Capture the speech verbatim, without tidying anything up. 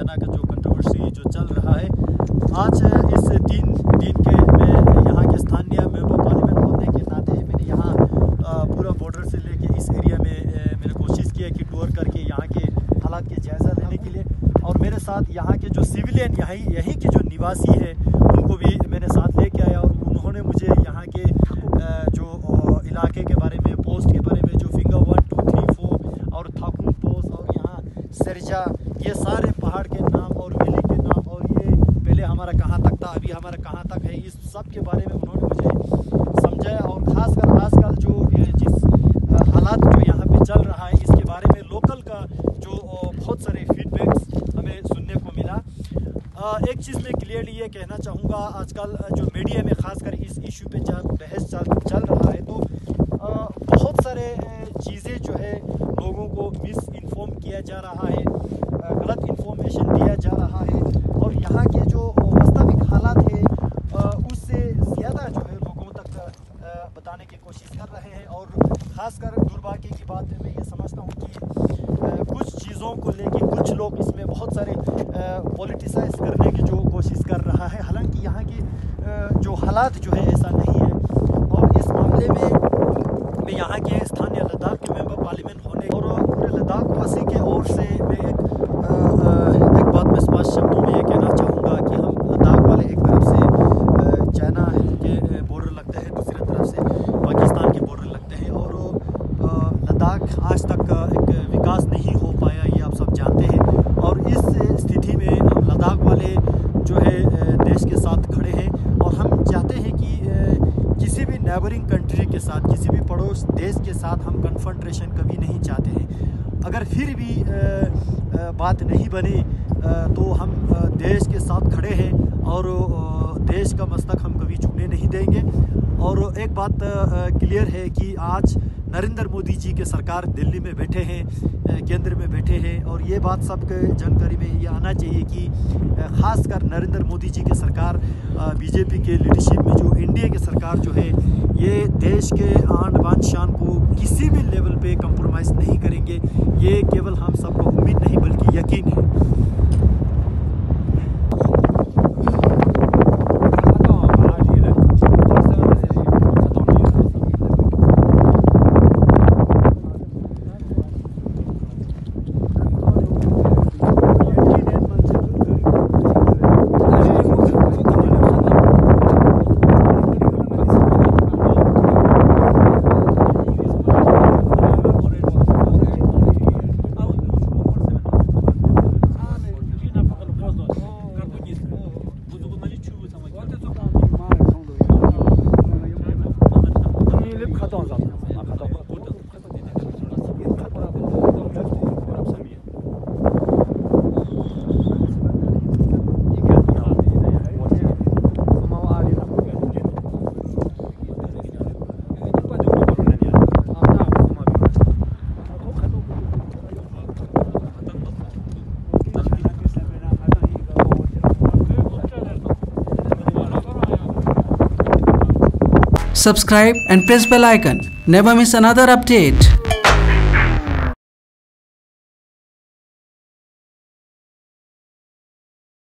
China का जो controversy जो चल रहा है, आज इस तीन दिन के मैं यहाँ के स्थानीय मेंबर पार्लियामेंट होने के नाते मैंने यहाँ पूरा बॉर्डर से लेके इस एरिया में मैंने कोशिश किया कि टूर करके यहाँ के हालात के जायज़ा लेने के लिए, और मेरे साथ यहाँ के जो सिविलियन यहीं यहीं के जो निवासी है उनको भी मैंने साथ लेके आया, और उन्होंने मुझे यहाँ के जो इलाके के बारे में, पोस्ट के बारे में, जो finger one two three four और थाकुम पोस्ट और यहाँ सरजा, ये सारे पहाड़ के नाम और वैली के नाम, और ये पहले हमारा कहाँ तक था, अभी हमारा कहाँ तक है, इस सब के बारे में उन्होंने मुझे समझाया। और ख़ासकर आजकल जो जिस हालात जो यहाँ पे चल रहा है इसके बारे में लोकल का जो बहुत सारे फीडबैक्स हमें सुनने को मिला। एक चीज़ मैं क्लियरली ये कहना चाहूँगा, आजकल जो मीडिया में ख़ासकर इस इशू पे बहस चल चल रहा है, तो बहुत सारे चीज़ें जो है लोगों को मिस इन्फॉर्म किया जा रहा है, गलत इन्फॉर्मेशन दिया जा रहा है, और यहाँ के जो वास्तविक हालात है उससे ज़्यादा जो है लोगों तक बताने की कोशिश कर रहे हैं। और ख़ासकर दुर्भाग्य की बात है, मैं ये समझता हूँ कि कुछ चीज़ों को लेके कुछ लोग इसमें बहुत सारे पॉलिटिसाइज करने की जो कोशिश कर रहा है, हालांकि यहाँ की जो हालात जो है ऐसा नहीं है। और इस मामले में मैं यहाँ के स्थानीय लद्दाख के मेंबर पार्लियामेंट होने और पूरे लद्दाख वासी के ओर से मैं एक एक बात में स्पष्ट शब्दों में ये कहना चाहूँगा कि हम लद्दाख वाले एक तरफ से चाइना के बॉर्डर लगते हैं, दूसरी तरफ से पाकिस्तान के बॉर्डर लगते हैं, और लद्दाख आज तक एक विकास नहीं हो पाया, ये आप सब जानते हैं। और इस स्थिति में हम लद्दाख वाले जो है देश के साथ खड़े हैं, और हम चाहते हैं कि किसी भी नेबरिंग कंट्री के साथ, किसी भी पड़ोस देश के साथ हम कन्फ्रंटेशन कभी नहीं चाहते हैं। अगर फिर भी बात नहीं बने तो हम देश के साथ खड़े हैं, और देश का मस्तक हम कभी झुकने नहीं देंगे। और एक बात क्लियर है कि आज नरेंद्र मोदी जी के सरकार दिल्ली में बैठे हैं, केंद्र में बैठे हैं, और ये बात सबके जानकारी में ये आना चाहिए कि ख़ासकर नरेंद्र मोदी जी की सरकार, बीजेपी के लीडरशिप में जो इंडिया की सरकार जो है, ये देश के आन बान शान को किसी भी लेवल पे कंप्रोमाइज़ नहीं करेंगे। ये केवल हम सबको उम्मीद नहीं बल्कि यकीन है। Subscribe and press bell icon. Never miss another update.